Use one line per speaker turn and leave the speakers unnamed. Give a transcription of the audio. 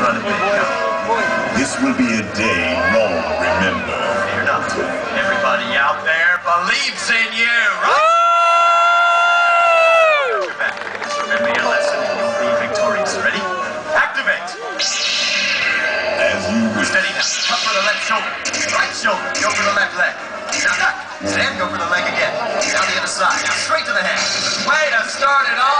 front of me.
This will be a day long remember.
Fear not. Everybody out there believes in you, right? Just remember your lesson and you'll be victorious. Ready? Activate!
As you wish.
Steady now. Up for the left shoulder. Right shoulder. Go for the left leg. Now duck. Stand, go for the leg again. Down the other side. Now straight to the head. Way to start it off.